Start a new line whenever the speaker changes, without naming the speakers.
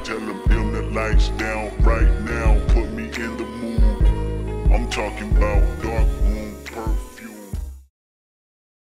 Tell them dim the lights down right now, put me in the mood. I'm talking about